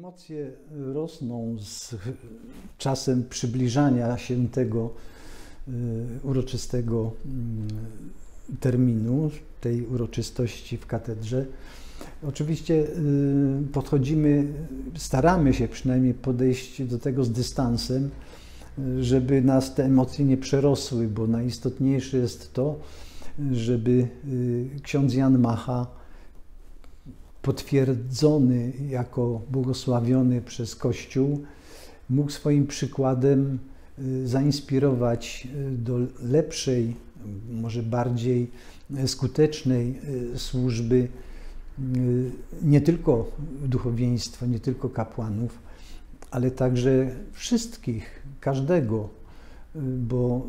Emocje rosną z czasem przybliżania się tego uroczystego terminu, tej uroczystości w katedrze. Oczywiście staramy się przynajmniej podejść do tego z dystansem, żeby nas te emocje nie przerosły, bo najistotniejsze jest to, żeby ksiądz Jan Macha, potwierdzony jako błogosławiony przez Kościół, mógł swoim przykładem zainspirować do lepszej, może bardziej skutecznej służby nie tylko duchowieństwa, nie tylko kapłanów, ale także wszystkich, każdego, bo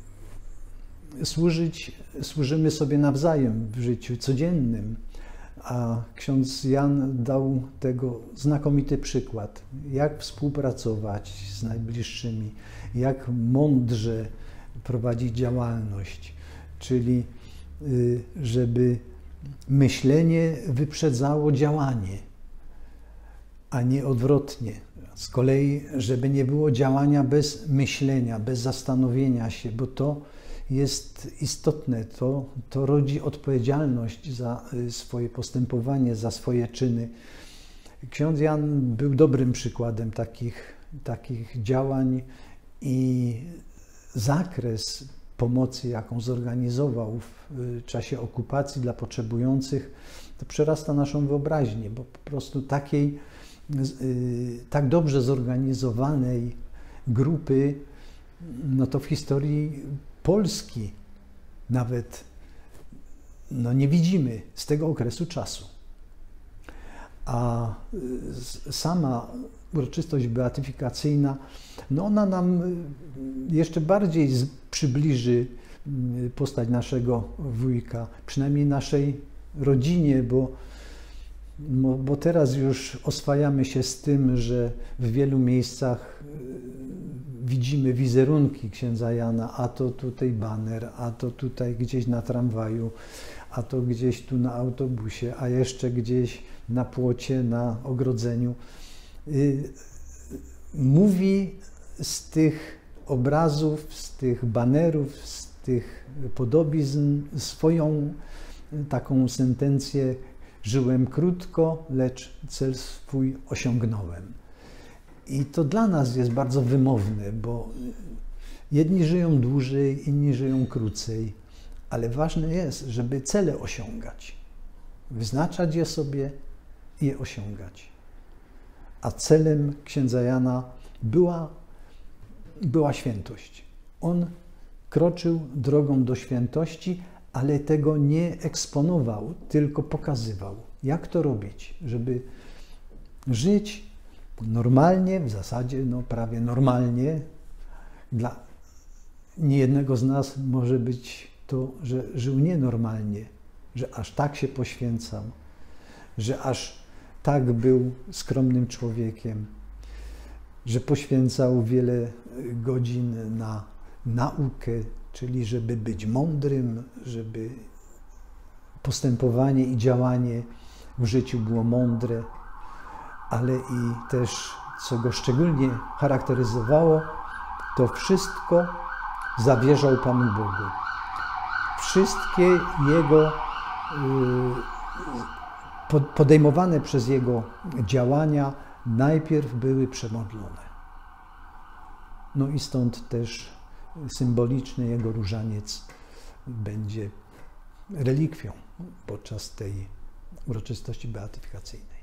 służymy sobie nawzajem w życiu codziennym. A ksiądz Jan dał tego znakomity przykład, jak współpracować z najbliższymi, jak mądrze prowadzić działalność, czyli żeby myślenie wyprzedzało działanie, a nie odwrotnie. Z kolei, żeby nie było działania bez myślenia, bez zastanowienia się, bo to jest istotne, to rodzi odpowiedzialność za swoje postępowanie, za swoje czyny. Ksiądz Jan był dobrym przykładem takich działań i zakres pomocy, jaką zorganizował w czasie okupacji dla potrzebujących, to przerasta naszą wyobraźnię, bo po prostu tak dobrze zorganizowanej grupy, no to w historii Polski nawet nie widzimy z tego okresu czasu. A sama uroczystość beatyfikacyjna, ona nam jeszcze bardziej przybliży postać naszego wujka, przynajmniej naszej rodzinie, bo teraz już oswajamy się z tym, że w wielu miejscach widzimy wizerunki księdza Jana, a to tutaj baner, a to tutaj gdzieś na tramwaju, a to gdzieś tu na autobusie, a jeszcze gdzieś na płocie, na ogrodzeniu. Mówi z tych obrazów, z tych banerów, z tych podobizn swoją taką sentencję: żyłem krótko, lecz cel swój osiągnąłem. I to dla nas jest bardzo wymowne, bo jedni żyją dłużej, inni żyją krócej, ale ważne jest, żeby cele osiągać, wyznaczać je sobie i je osiągać. A celem księdza Jana była świętość. On kroczył drogą do świętości, ale tego nie eksponował, tylko pokazywał, jak to robić, żeby żyć normalnie, w zasadzie prawie normalnie. Dla niejednego z nas może być to, że żył nienormalnie, że aż tak się poświęcał, że aż tak był skromnym człowiekiem, że poświęcał wiele godzin na naukę, czyli żeby być mądrym, żeby postępowanie i działanie w życiu było mądre, ale i też, co go szczególnie charakteryzowało, to wszystko zawierzał Panu Bogu. Wszystkie jego podejmowane przez jego działania najpierw były przemodlone. I stąd też symboliczny jego różaniec będzie relikwią podczas tej uroczystości beatyfikacyjnej.